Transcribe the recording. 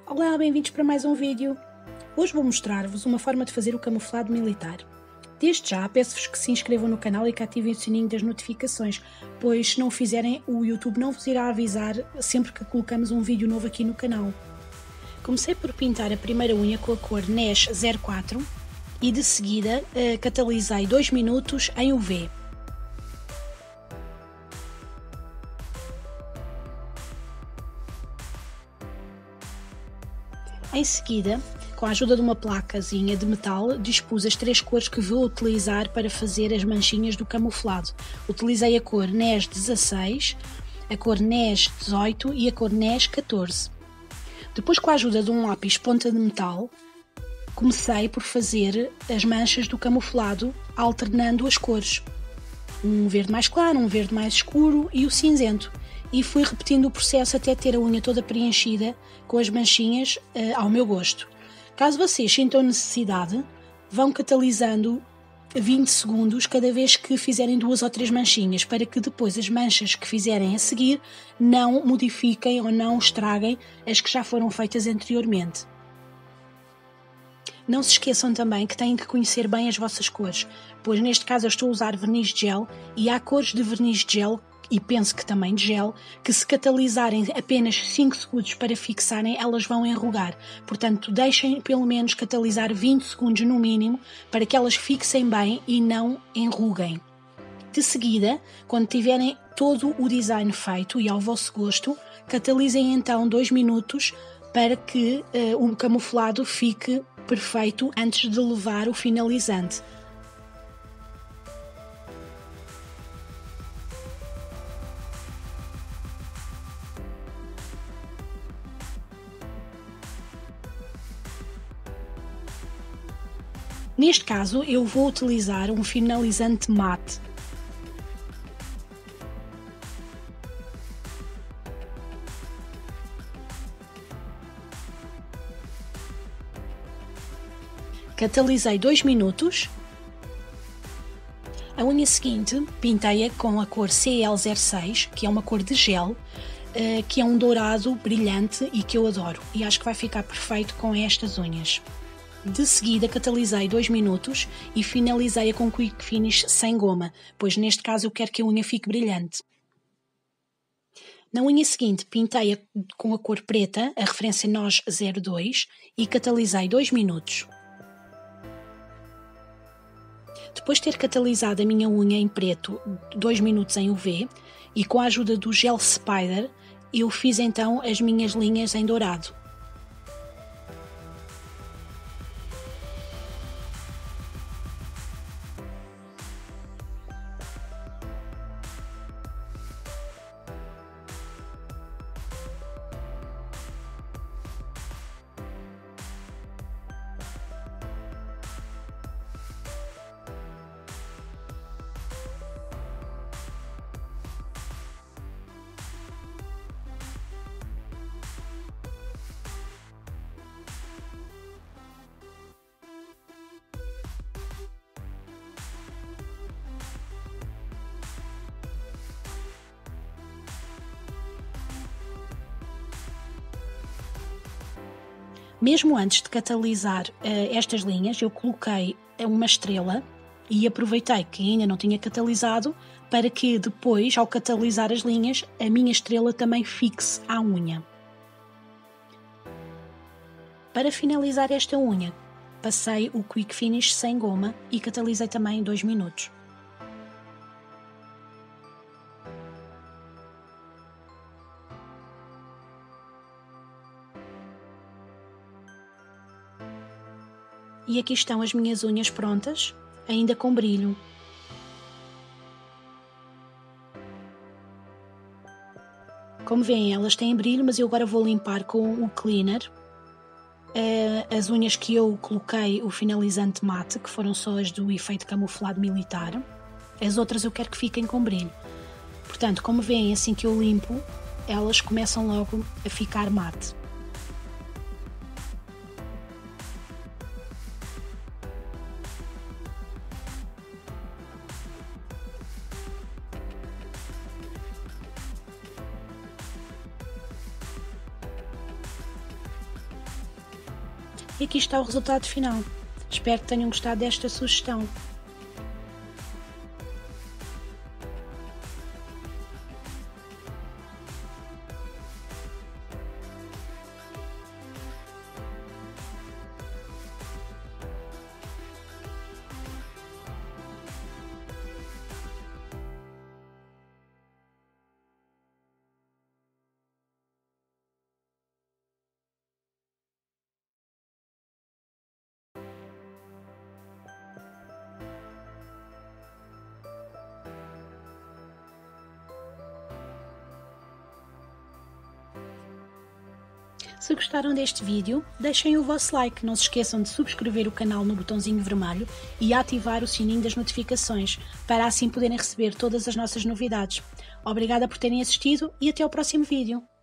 Olá, bem-vindos para mais um vídeo. Hoje vou mostrar-vos uma forma de fazer o camuflado militar. Desde já, peço-vos que se inscrevam no canal e que ativem o sininho das notificações, pois se não o fizerem, o YouTube não vos irá avisar sempre que colocamos um vídeo novo aqui no canal. Comecei por pintar a primeira unha com a cor Nesh 04 e de seguida catalisei 2 minutos em UV. Em seguida, com a ajuda de uma placazinha de metal, dispus as 3 cores que vou utilizar para fazer as manchinhas do camuflado. Utilizei a cor Nesh 16, a cor Nesh 18 e a cor Nesh 14. Depois, com a ajuda de um lápis ponta de metal, comecei por fazer as manchas do camuflado, alternando as cores. Um verde mais claro, um verde mais escuro e o cinzento. E fui repetindo o processo até ter a unha toda preenchida com as manchinhas ao meu gosto. Caso vocês sintam necessidade, vão catalisando 20 segundos cada vez que fizerem 2 ou 3 manchinhas, para que depois as manchas que fizerem a seguir não modifiquem ou não estraguem as que já foram feitas anteriormente. Não se esqueçam também que têm que conhecer bem as vossas cores, pois neste caso eu estou a usar verniz de gel e há cores de verniz de gel, e penso que também de gel, que se catalisarem apenas 5 segundos para fixarem, elas vão enrugar. Portanto, deixem pelo menos catalisar 20 segundos no mínimo para que elas fixem bem e não enruguem. De seguida, quando tiverem todo o design feito e ao vosso gosto, catalisem então 2 minutos para que o camuflado fique perfeito antes de levar o finalizante. Neste caso, eu vou utilizar um finalizante mate. Catalisei 2 minutos. A unha seguinte pintei-a com a cor CL06, que é uma cor de gel, que é um dourado brilhante e que eu adoro. E acho que vai ficar perfeito com estas unhas. De seguida catalisei 2 minutos e finalizei-a com Quick Finish sem goma, pois neste caso eu quero que a unha fique brilhante. Na unha seguinte pintei-a com a cor preta, a referência NOS 02, e catalisei 2 minutos. Depois de ter catalisado a minha unha em preto 2 minutos em UV e com a ajuda do gel Spider, eu fiz então as minhas linhas em dourado. Mesmo antes de catalisar estas linhas, eu coloquei uma estrela e aproveitei que ainda não tinha catalisado para que depois, ao catalisar as linhas, a minha estrela também fixe à unha. Para finalizar esta unha, passei o Quick Finish sem goma e catalisei também 2 minutos. E aqui estão as minhas unhas prontas, ainda com brilho. Como veem, elas têm brilho, mas eu agora vou limpar com o cleaner as unhas que eu coloquei o finalizante mate, que foram só as do efeito camuflado militar. As outras eu quero que fiquem com brilho. Portanto, como veem, assim que eu limpo, elas começam logo a ficar mate. E aqui está o resultado final. Espero que tenham gostado desta sugestão. Se gostaram deste vídeo, deixem o vosso like, não se esqueçam de subscrever o canal no botãozinho vermelho e ativar o sininho das notificações, para assim poderem receber todas as nossas novidades. Obrigada por terem assistido e até ao próximo vídeo.